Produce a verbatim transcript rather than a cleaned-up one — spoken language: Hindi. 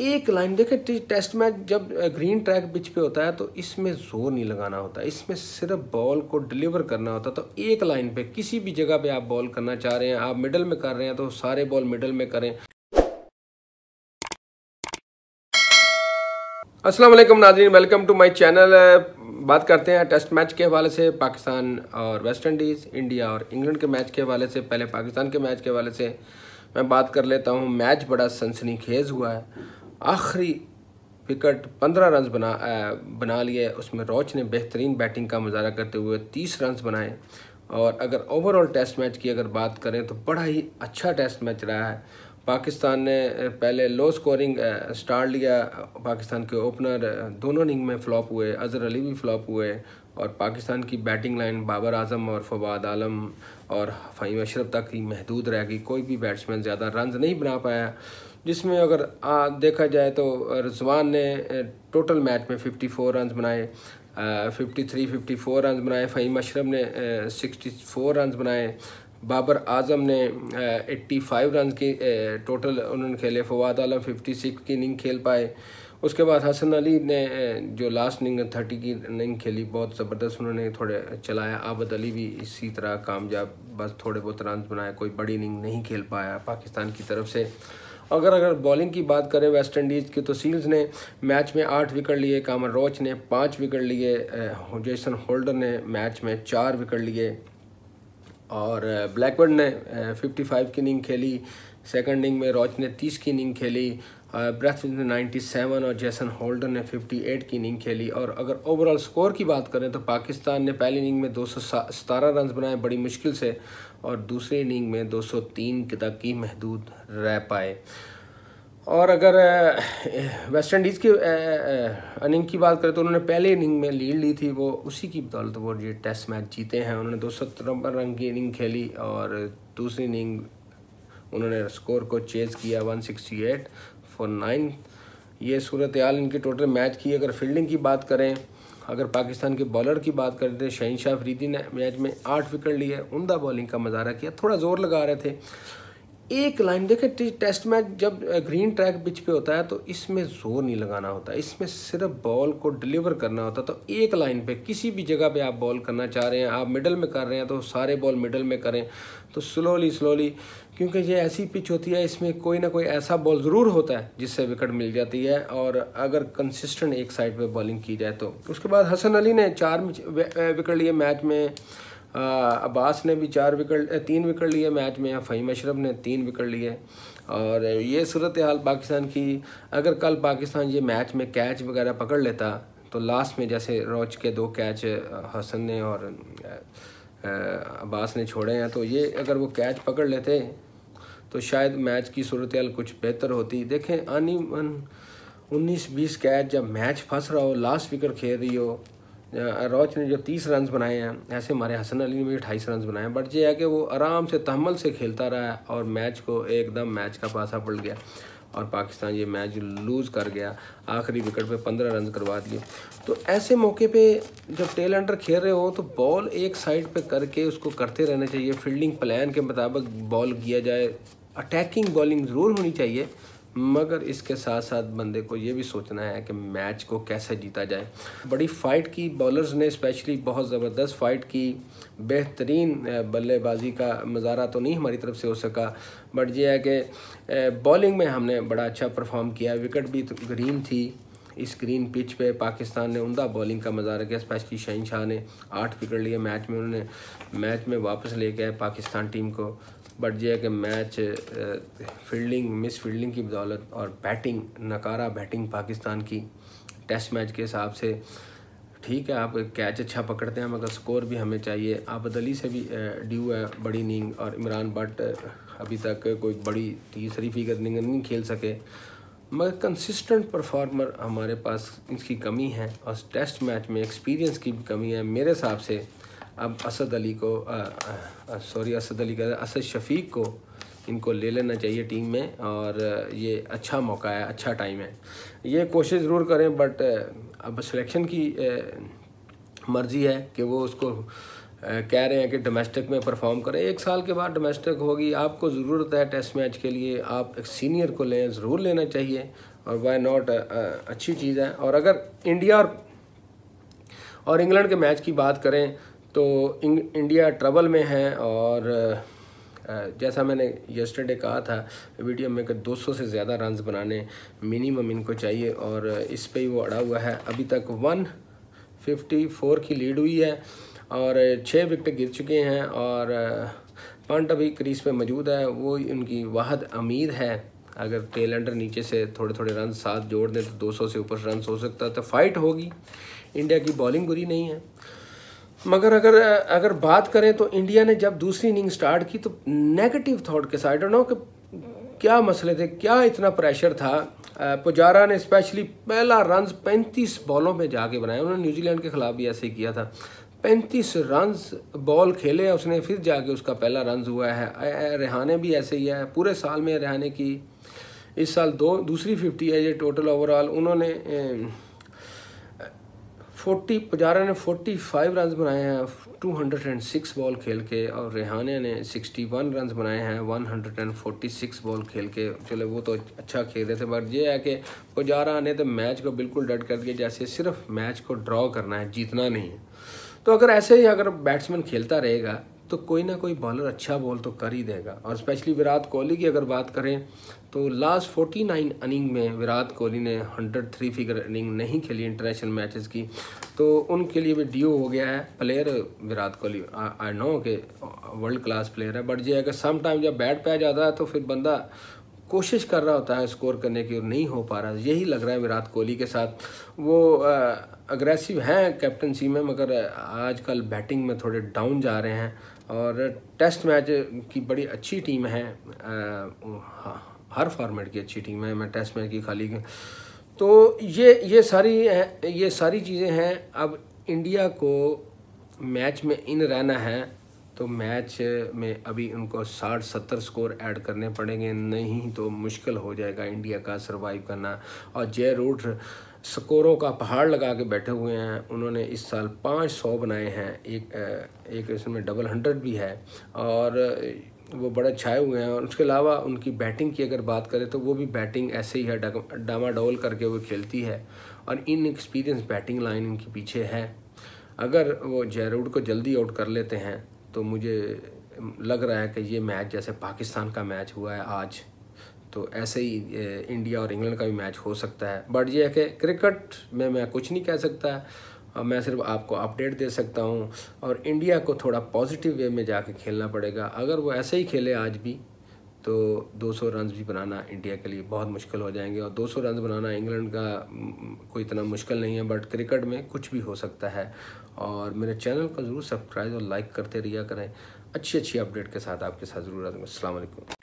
एक लाइन देखे, टेस्ट मैच जब ग्रीन ट्रैक पिच पे होता है तो इसमें जोर नहीं लगाना होता, इसमें सिर्फ बॉल को डिलीवर करना होता। तो एक लाइन पे किसी भी जगह पे आप बॉल करना चाह रहे हैं, आप मिडल में कर रहे हैं तो सारे बॉल मिडल में करें। अस्सलाम वालेकुम नाज़रीन, वेलकम टू माय चैनल। बात करते हैं टेस्ट मैच के हवाले से पाकिस्तान और वेस्ट इंडीज़, इंडिया और इंग्लैंड के मैच के हवाले से। पहले पाकिस्तान के मैच के हवाले से मैं बात कर लेता हूं। मैच बड़ा सनसनीखेज हुआ है। आखिरी विकेट पंद्रह रन बना आ, बना लिए। उसमें रोच ने बेहतरीन बैटिंग का मुजाहरा करते हुए तीस रन बनाए। और अगर ओवरऑल टेस्ट मैच की अगर बात करें तो बड़ा ही अच्छा टेस्ट मैच रहा है। पाकिस्तान ने पहले लो स्कोरिंग स्टार्ट लिया। पाकिस्तान के ओपनर दोनों इनिंग में फ्लॉप हुए, अजहर अली भी फ्लॉप हुए। और पाकिस्तान की बैटिंग लाइन बाबर आजम और फवाद आलम और फ़हीम अशरफ तक ही महदूद रह गई। कोई भी बैट्समैन ज़्यादा रन नहीं बना पाया, जिसमें अगर आ, देखा जाए तो रिजवान ने टोटल मैच में चौवन रन बनाए, fifty three fifty four run बनाए। फ़हीम अशरफ ने सिक्सटी फोर रन बनाए। बाबर आजम ने पचासी रन की टोटल उन्होंने खेले। फवाद आलम छप्पन की इनिंग खेल पाए। उसके बाद हसन अली ने जो लास्ट इनिंग तीस की इनिंग खेली, बहुत ज़बरदस्त उन्होंने थोड़े चलाया। आबद अली भी इसी तरह कामयाब, बस थोड़े बहुत रन बनाए, कोई बड़ी इनिंग नहीं खेल पाया पाकिस्तान की तरफ से। अगर अगर बॉलिंग की बात करें वेस्ट इंडीज़ की, तो सील्स ने मैच में आठ विकेट लिए, कामर रोच ने पाँच विकेट लिए, जेसन होल्डर ने मैच में चार विकेट लिए और ब्लैकबर्ड ने पचपन की इनिंग खेली। सेकंड इनिंग में रोच ने तीस की इनिंग खेली, ब्रेथ ने सत्तानवे और जेसन होल्डर ने अट्ठावन की इनिंग खेली। और अगर ओवरऑल स्कोर की बात करें तो पाकिस्तान ने पहली इनिंग में दो सौ सतारह रन बनाए बड़ी मुश्किल से, और दूसरी इनिंग में दो सौ तीन तक की महदूद रह पाए। और अगर वेस्ट इंडीज़ की इनिंग की बात करें तो उन्होंने पहले इनिंग में लीड ली थी, वो उसी की बदौलत वो ये टेस्ट मैच जीते हैं। उन्होंने दो सौ तिरपन रन की इनिंग खेली और दूसरी इनिंग उन्होंने स्कोर को चेज़ किया एक सौ अड़सठ फॉर नाइन। ये सूरत हाल इनकी टोटल मैच की। अगर फील्डिंग की बात करें, अगर पाकिस्तान के बॉलर की बात करें तो शहीनशाह अफरीदी ने मैच में आठ विकेट लिए, उम्दा बॉलिंग का मुजाहरा किया, थोड़ा ज़ोर लगा रहे थे। एक लाइन देखे, टेस्ट मैच जब ग्रीन ट्रैक पिच पे होता है तो इसमें जोर नहीं लगाना होता, इसमें सिर्फ बॉल को डिलीवर करना होता। तो एक लाइन पे किसी भी जगह पे आप बॉल करना चाह रहे हैं, आप मिडल में कर रहे हैं तो सारे बॉल मिडल में करें। तो स्लोली स्लोली, क्योंकि ये ऐसी पिच होती है, इसमें कोई ना कोई ऐसा बॉल ज़रूर होता है जिससे विकेट मिल जाती है। और अगर कंसिस्टेंट एक साइड पर बॉलिंग की जाए तो। उसके बाद हसन अली ने चार विकेट लिए मैच में, अब्बास ने भी चार विकेट तीन विकेट लिए मैच में, फ़हीम अशरफ ने तीन विकेट लिए। और ये सूरत हाल पाकिस्तान की। अगर कल पाकिस्तान ये मैच में कैच वगैरह पकड़ लेता तो लास्ट में जैसे रोच के दो कैच हसन ने और अब्बास ने छोड़े हैं, तो ये अगर वो कैच पकड़ लेते तो शायद मैच की सूरत हाल कुछ बेहतर होती। देखें, आनी उन्नीस बीस कैच जब मैच फंस रहा हो, लास्ट विकेट खेल रही हो। रोच ने जो तीस रन बनाए हैं, ऐसे हमारे हसन अली ने भी अट्ठाईस रन बनाए हैं। बट ये है कि वो आराम से तहम्मुल से खेलता रहा और मैच को एकदम मैच का पासा पलट गया और पाकिस्तान ये मैच लूज़ कर गया। आखिरी विकेट पे पंद्रह रन करवा दिए। तो ऐसे मौके पे जब टेल अंडर खेल रहे हो तो बॉल एक साइड पे करके उसको करते रहना चाहिए। फील्डिंग प्लान के मुताबिक बॉल किया जाए। अटैकिंग बॉलिंग ज़रूर होनी चाहिए, मगर इसके साथ साथ बंदे को ये भी सोचना है कि मैच को कैसे जीता जाए। बड़ी फ़ाइट की बॉलर्स ने, स्पेशली बहुत ज़बरदस्त फ़ाइट की। बेहतरीन बल्लेबाजी का मुजाहरा तो नहीं हमारी तरफ से हो सका, बट ये है कि बॉलिंग में हमने बड़ा अच्छा परफॉर्म किया। विकेट भी तो ग्रीन थी, इस ग्रीन पिच पे पाकिस्तान ने उम्दा बॉलिंग का मुजाहरा किया। स्पेशली शहीनशाह ने आठ विकेट लिए मैच में, उन्होंने मैच में वापस लेके आए पाकिस्तान टीम को। बट यह है कि मैच फील्डिंग, मिस फील्डिंग की बदौलत और बैटिंग, नकारा बैटिंग पाकिस्तान की टेस्ट मैच के हिसाब से। ठीक है, आप कैच अच्छा पकड़ते हैं, मगर स्कोर भी हमें चाहिए। आबद अली से भी ड्यू है बड़ी इनिंग, और इमरान भट्ट अभी तक कोई बड़ी तीसरी फिगर इनिंग नहीं खेल सके, मगर कंसिस्टेंट परफॉर्मर हमारे पास इसकी कमी है। और टेस्ट मैच में एक्सपीरियंस की भी कमी है मेरे हिसाब से। अब असद अली को सॉरी असद अली का असद शफीक को इनको ले लेना चाहिए टीम में, और ये अच्छा मौका है, अच्छा टाइम है, ये कोशिश ज़रूर करें। बट अब सिलेक्शन की मर्ज़ी है कि वो उसको कह रहे हैं कि डोमेस्टिक में परफॉर्म करें। एक साल के बाद डोमेस्टिक होगी, आपको ज़रूरत है टेस्ट मैच के लिए, आप एक सीनियर को लें, ज़रूर लेना चाहिए। और वाई नॉट अच्छी चीज़ है। और अगर इंडिया और और इंग्लैंड के मैच की बात करें तो इंडिया ट्रबल में है, और जैसा मैंने यस्टरडे कहा था वीडियो में कि दो सौ से ज़्यादा रन्स बनाने मिनिमम इनको चाहिए, और इस पे ही वो अड़ा हुआ है। अभी तक एक सौ चौवन की लीड हुई है और छः विकेट गिर चुके हैं, और पंट अभी क्रीज पे मौजूद है। वो उनकी वाहद उम्मीद है, अगर टेल एंडर नीचे से थोड़े थोड़े रन साथ जोड़ दें तो दो सौ से ऊपर रन हो सकता है। तो फाइट होगी। इंडिया की बॉलिंग बुरी नहीं है, मगर अगर अगर बात करें तो इंडिया ने जब दूसरी इनिंग स्टार्ट की तो नेगेटिव थॉट के साथ, नो कि क्या मसले थे, क्या इतना प्रेशर था। पुजारा ने स्पेशली पहला रन पैंतीस बॉलों में जाके बनाया, उन्होंने न्यूजीलैंड के खिलाफ भी ऐसे ही किया था। पैंतीस रन्स बॉल खेले उसने, फिर जाके उसका पहला रन हुआ है। रेहाने भी ऐसे ही है, पूरे साल में रेहाने की इस साल दो दूसरी फिफ्टी है ये टोटल ओवरऑल। उन्होंने फोर्टी पुजारा ने पैंतालीस रन बनाए हैं दो सौ छह बॉल खेल के, और रेहाने ने इकसठ रन बनाए हैं एक सौ छियालीस बॉल खेल के। चलो वो तो अच्छा खेल रहे थे, पर ये है कि पुजारा ने तो मैच को बिल्कुल डट कर दिया, जैसे सिर्फ मैच को ड्रॉ करना है, जीतना नहीं है। तो अगर ऐसे ही अगर बैट्समैन खेलता रहेगा तो कोई ना कोई बॉलर अच्छा बॉल तो कर ही देगा। और स्पेशली विराट कोहली की अगर बात करें तो लास्ट उनचास इनिंग में विराट कोहली ने एक सौ तीन फिगर इनिंग नहीं खेली इंटरनेशनल मैचेस की, तो उनके लिए भी ड्यू हो गया है। Player Virat Kohli I know के वर्ल्ड क्लास प्लेयर है, बट ये है कि सम टाइम जब बैट पे आ जाता है तो फिर बंदा कोशिश कर रहा होता है स्कोर करने की और नहीं हो पा रहा। यही लग रहा है विराट कोहली के साथ। वो अग्रेसिव हैं कैप्टनसी में, मगर आजकल बैटिंग में थोड़े डाउन जा रहे हैं। और टेस्ट मैच की बड़ी अच्छी टीम है, आ, हर फॉर्मेट की अच्छी टीम है, मैं टेस्ट मैच की खाली तो ये ये सारी ये सारी चीज़ें हैं। अब इंडिया को मैच में इन रहना है तो मैच में अभी उनको साठ सत्तर स्कोर ऐड करने पड़ेंगे, नहीं तो मुश्किल हो जाएगा इंडिया का सरवाइव करना। और जय रूट स्कोरों का पहाड़ लगा के बैठे हुए हैं, उन्होंने इस साल पाँच सौ बनाए हैं, एक एक इसमें डबल हंड्रेड भी है, और वो बड़े छाए हुए हैं। और उसके अलावा उनकी बैटिंग की अगर बात करें तो वो भी बैटिंग ऐसे ही है, डामाडोल करके वो खेलती है, और इन एक्सपीरियंस बैटिंग लाइन इनके पीछे है। अगर वो जय रूट को जल्दी आउट कर लेते हैं तो मुझे लग रहा है कि ये मैच जैसे पाकिस्तान का मैच हुआ है आज, तो ऐसे ही इंडिया और इंग्लैंड का भी मैच हो सकता है। बट ये है कि क्रिकेट में मैं कुछ नहीं कह सकता, मैं सिर्फ आपको अपडेट दे सकता हूँ। और इंडिया को थोड़ा पॉजिटिव वे में जाके खेलना पड़ेगा। अगर वो ऐसे ही खेले आज भी तो दो सौ रन भी बनाना इंडिया के लिए बहुत मुश्किल हो जाएंगे, और दो सौ रन बनाना इंग्लैंड का कोई इतना मुश्किल नहीं है, बट क्रिकेट में कुछ भी हो सकता है। और मेरे चैनल को ज़रूर सब्सक्राइब और लाइक करते रहिए करें, अच्छी अच्छी अपडेट के साथ आपके साथ ज़रूर आऊँगा। अस्सलाम वालेकुम।